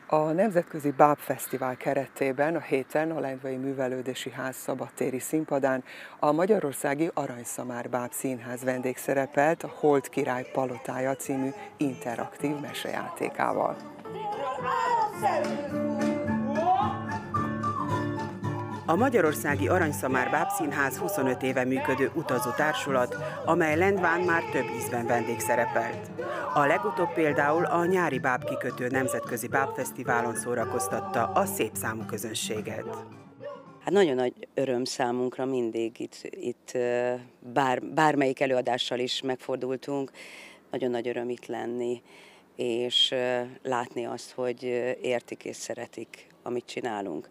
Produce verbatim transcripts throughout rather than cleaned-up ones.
A Nemzetközi Bábfesztivál keretében a héten a Lendvai Művelődési Ház szabadtéri színpadán a Magyarországi Aranyszamár Báb Színház vendégszerepelt a Holt Király Palotája című interaktív mesejátékával. A Magyarországi Aranyszamár Báb Színház huszonöt éve működő utazó társulat, amely Lendván már több ízben vendégszerepelt. A legutóbb például a nyári bábkikötő nemzetközi bábfesztiválon szórakoztatta a szép számú közönséget. Hát nagyon nagy öröm számunkra mindig itt, itt bár, bármelyik előadással is megfordultunk, nagyon nagy öröm itt lenni, és látni azt, hogy értik és szeretik, amit csinálunk.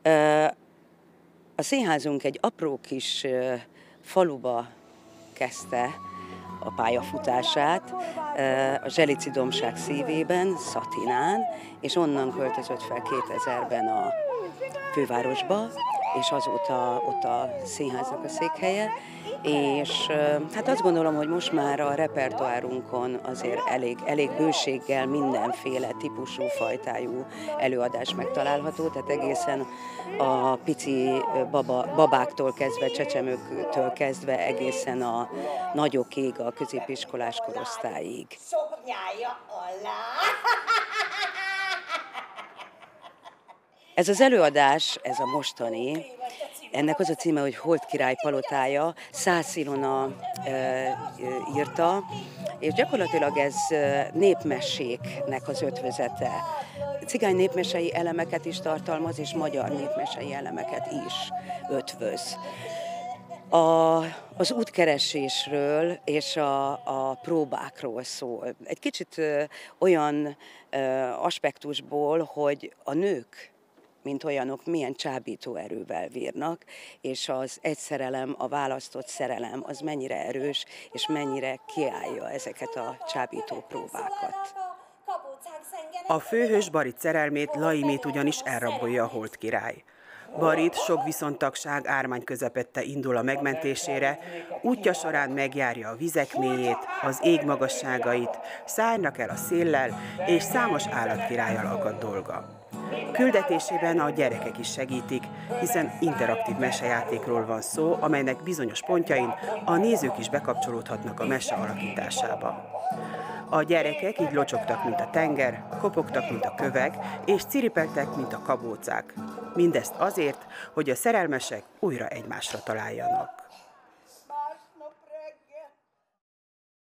A színházunk egy apró kis faluba kezdte a pályafutását, a Zselici dombság szívében, Szatinán, és onnan költözött fel kétezerben a fővárosba, és azóta ott a színháznak a székhelye, és hát azt gondolom, hogy most már a repertoárunkon azért elég, elég bőséggel mindenféle típusú, fajtájú előadás megtalálható, tehát egészen a pici baba, babáktól kezdve, csecsemőktől kezdve egészen a nagyokig, a középiskolás korosztályig. Ez az előadás, ez a mostani, ennek az a címe, hogy Holt Király Palotája, Szász Ilona e, írta, és gyakorlatilag ez népmeséknek az ötvözete. Cigány népmesei elemeket is tartalmaz, és magyar népmesei elemeket is ötvöz. A, az útkeresésről és a, a próbákról szól. Egy kicsit ö, olyan ö, aspektusból, hogy a nők, mint olyanok, milyen csábító erővel bírnak, és az egy szerelem, a választott szerelem, az mennyire erős, és mennyire kiállja ezeket a csábító próbákat. A főhős Barit szerelmét, Laimét ugyanis elrabolja a Holt király. Barit sok viszontagság ármány közepette indul a megmentésére, útja során megjárja a vizek mélyét, az ég magasságait, szárnak el a széllel, és számos állatkirállyal akad dolga. Küldetésében a gyerekek is segítik, hiszen interaktív mesejátékról van szó, amelynek bizonyos pontjain a nézők is bekapcsolódhatnak a mese alakításába. A gyerekek így locsogtak, mint a tenger, kopogtak, mint a kövek, és ciripeltek, mint a kabócák. Mindezt azért, hogy a szerelmesek újra egymásra találjanak.